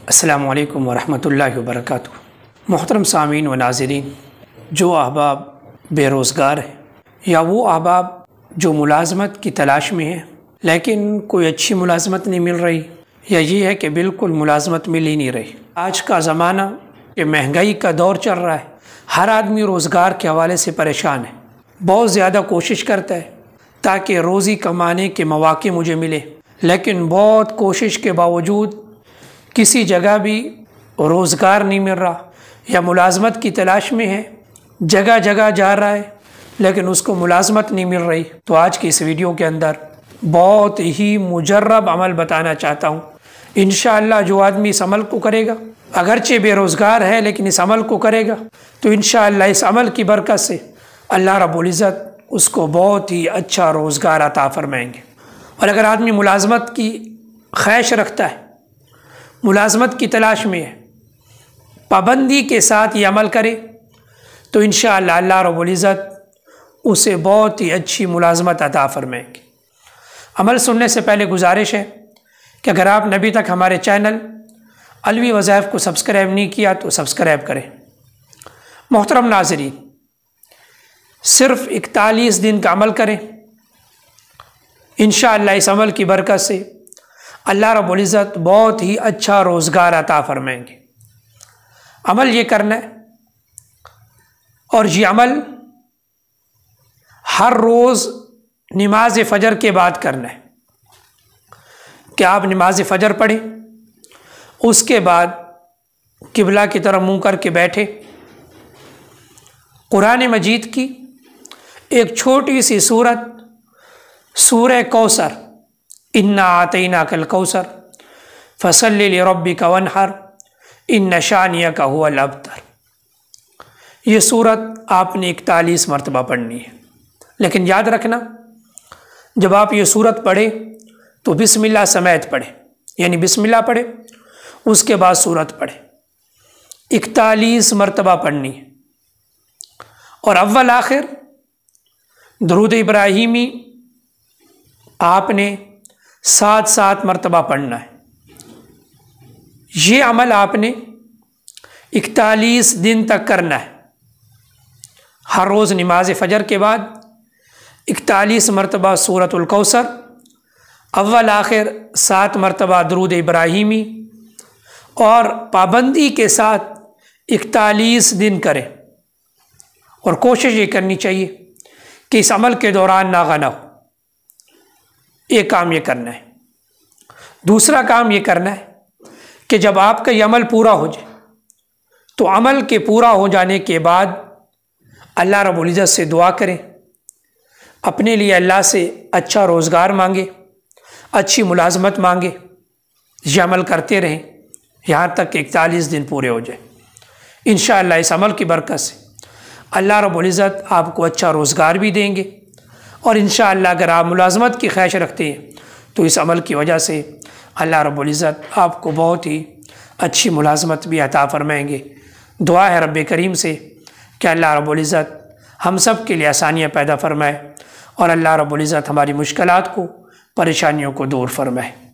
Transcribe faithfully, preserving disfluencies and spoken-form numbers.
السلام علیکم ورحمۃ اللہ وبرکاتہ۔ محترم سامعین و ناظرین، جو احباب بے روزگار ہیں یا وہ احباب جو ملازمت کی تلاش میں ہیں لیکن کوئی اچھی ملازمت نہیں مل رہی، یا یہ ہے کہ بالکل ملازمت مل ہی نہیں رہی۔ آج کا زمانہ کہ مہنگائی کا دور چل رہا ہے، ہر آدمی روزگار کے حوالے سے پریشان ہے، بہت زیادہ کوشش کرتا ہے تاکہ روزی کمانے کے مواقع مجھے ملے، لیکن بہت کوشش کے باوجود کسی جگہ بھی روزگار نہیں مل رہا، یا ملازمت کی تلاش میں ہے، جگہ جگہ جا رہا ہے لیکن اس کو ملازمت نہیں مل رہی۔ تو آج کی اس ویڈیو کے اندر بہت ہی مجرب عمل بتانا چاہتا ہوں۔ انشاءاللہ جو آدمی اس عمل کو کرے گا، اگرچہ بے روزگار ہے لیکن اس عمل کو کرے گا، تو انشاءاللہ اس عمل کی برکت سے اللہ رب العزت اس کو بہت ہی اچھا روزگار عطا فرمائیں گے۔ اور اگر آدمی ملازمت کی خواہش رکھتا ہے، ملازمت کی تلاش میں ہے، پابندی کے ساتھ یہ عمل کرے تو انشاءاللہ اللہ رب العزت اسے بہت ہی اچھی ملازمت عطا فرمائیں گے۔ عمل سننے سے پہلے گزارش ہے کہ اگر آپ نے ابھی تک ہمارے چینل علوی وظائف کو سبسکرائب نہیں کیا تو سبسکرائب کریں۔ محترم ناظرین، صرف اکتالیس دن کا عمل کریں، انشاءاللہ اس عمل کی برکت سے اللہ رب العزت بہت ہی اچھا روزگار عطا فرمائیں گے۔ عمل یہ کرنا ہے، اور یہ عمل ہر روز نماز فجر کے بعد کرنا ہے کہ آپ نماز فجر پڑھیں، اس کے بعد قبلہ کی طرف منہ کر کے بیٹھے، قرآن مجید کی ایک چھوٹی سی سورت سورہ کوثر، انا اعطیناک الکوثر فصلی لربک وانحر ان شانئک ھو الابتر، یہ سورت آپ نے اکتالیس مرتبہ پڑھنی ہے۔ لیکن یاد رکھنا، جب آپ یہ سورت پڑھیں تو بسم اللہ سمیت پڑھیں، یعنی بسم اللہ پڑھیں اس کے بعد سورت پڑھیں، اکتالیس مرتبہ پڑھنی ہے۔ اور اول آخر درود ابراہیمی آپ نے سات سات مرتبہ پڑھنا ہے۔ یہ عمل آپ نے اکتالیس دن تک کرنا ہے، ہر روز نماز فجر کے بعد اکتالیس مرتبہ سورۃ الکوثر، اول آخر سات مرتبہ درود ابراہیمی، اور پابندی کے ساتھ اکتالیس دن کریں۔ اور کوشش یہ کرنی چاہیے کہ اس عمل کے دوران ناغہ نہ ہو۔ ایک کام یہ کرنا ہے۔ دوسرا کام یہ کرنا ہے کہ جب آپ کا یہ عمل پورا ہو جائے تو عمل کے پورا ہو جانے کے بعد اللہ رب العزت سے دعا کریں، اپنے لیے اللہ سے اچھا روزگار مانگے، اچھی ملازمت مانگے، یہ عمل کرتے رہیں یہاں تک کہ اکتالیس دن پورے ہو جائیں۔ انشاءاللہ اس عمل کی برکت سے اللہ رب العزت آپ کو اچھا روزگار بھی دیں گے، اور انشاءاللہ اگر آپ ملازمت کی خواہش رکھتے ہیں تو اس عمل کی وجہ سے اللہ رب العزت آپ کو بہت ہی اچھی ملازمت بھی عطا فرمائیں گے۔ دعا ہے رب کریم سے کہ اللہ رب العزت ہم سب کے لیے آسانیاں پیدا فرمائے، اور اللہ رب العزت ہماری مشکلات کو، پریشانیوں کو دور فرمائے۔